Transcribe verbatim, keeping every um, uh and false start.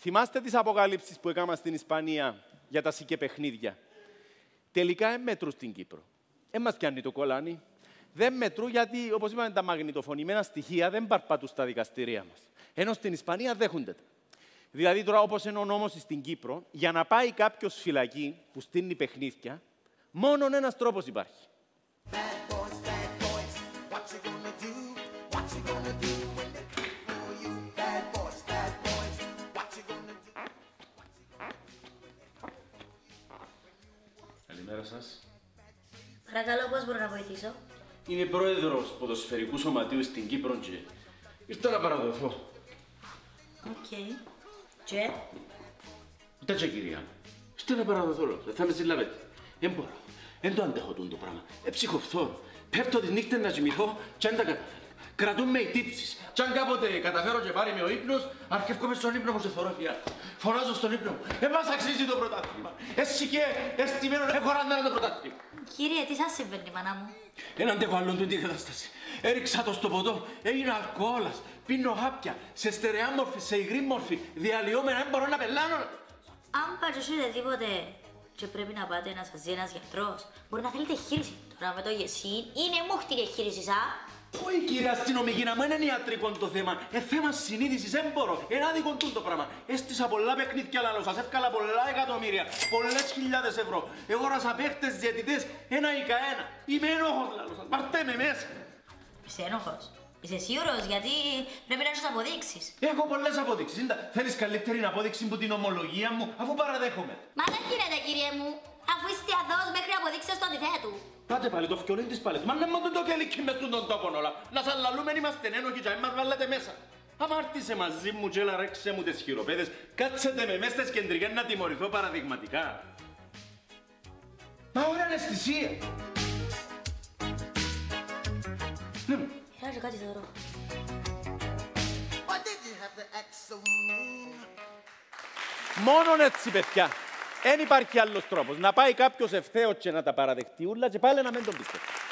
θυμάστε τις αποκαλύψεις που έκανα στην Ισπανία για τα σικέ παιχνίδια. Τελικά δεν μετρούν στην Κύπρο. Δεν μας πιάνει το κολάνι. Δεν μετρούν γιατί, όπως είπαμε, τα μαγνητοφωνημένα στοιχεία δεν παρπατούν στα δικαστηρία μας. Ενώ στην Ισπανία δέχονται τα. Δηλαδή, τώρα, όπως είναι ο νόμος στην Κύπρο, για να πάει κάποιος φυλακή που στείνει παιχνίδια, μόνον ένας τρόπος υπάρχει. Καλημέρα σας. Παρακαλώ, πώς μπορώ να βοηθήσω? Είμαι πρόεδρος ποδοσφαιρικού σωματείου στην Κύπρο και ήρθα να παραδοθώ. Οκ. Και? Ούτε και κυρία. Ήρθα να παραδοθώ, λέω. Θα με συλλαβείτε. Δεν μπορώ. Δεν το αντέχω το πράγμα. Ε, ψυχοφθόρω. Πέφτω τις νύχτες να κοιμηθώ και αν τα καταφέρω. Κρατούν με οι τύψεις. Κι αν κάποτε καταφέρω και πάρει με ο ύπνος, αρκεύκομαι στον ύπνο μου σε θωρόφια. Φωνάζω στον ύπνο μου. Ε, μας αξίζει το πρωτάθλημα. Εσύ και εστιμένο έχω ραντάρα το πρωτάθλημα. Κύριε, τι σας συμβαίνει, μάνα μου? Δεν αντέχω άλλον του την κατάσταση. Έριξα το στο ποτό, έγινα αλκοόλας, πίνω χάπια, σε στερεά μόρφη, σε υγρή μόρφη, διαλυόμενα, δεν μπορώ να πελάνω. Αν πατζωσείτε τίποτε και πρέπει να πάτε να σας δει ένας γιατρός, μπορεί να θέλετε χείριση. Τώρα με το γεσίν είναι μούχτη και χείριση, σα. Όχι κύριε αστυνομική, να μου είναι ιατρικό το θέμα. Ε, θέμα συνείδησης, δεν μπορώ. Είναι άδικο το πράγμα. Έστησα πολλά παιχνίδια λαλό σας, έβγαλα πολλά εκατομμύρια, πολλές χιλιάδες ευρώ. Εγώρασα παίχτες, διαιτητές, ένα ή ένα. Είμαι ένοχος λαλό σας, πάρτε με μέσα. Είσαι ένοχος? Είσαι σίγουρος? Γιατί πρέπει να έχεις αποδείξεις. Έχω πολλές αποδείξεις. Θέλεις καλύτερη απόδειξη που την ομολογία μου, αφού παραδέχομαι. Μα δεν γίνεται, κύριε μου, αφού είστε αθώος μέχρι να αποδείξετε το αντιθέτου. Πάτε πάλι το φκιολίν της πάλετ. Μα ναι μόνο το κελίκι μες στον τόπο όλα. Να σας λαλούμεν είμαστε ένοχοι και μας βάλετε μέσα. Άμα άρτησε μαζί μου και έλα ρέξε μου τις χειροπέδες, κάτσετε με μέσα στις κεντρικές να τιμωρηθώ παραδειγματικά. Μα ωραία αισθησία. Ναι μου. Έλα και κάτι θεωρώ. Μόνον έτσι, παιδιά. Δεν υπάρχει άλλος τρόπος. Να πάει κάποιος ευθέως και να τα παραδεχτεί ούλα και πάλι να μην τον πιστεύει.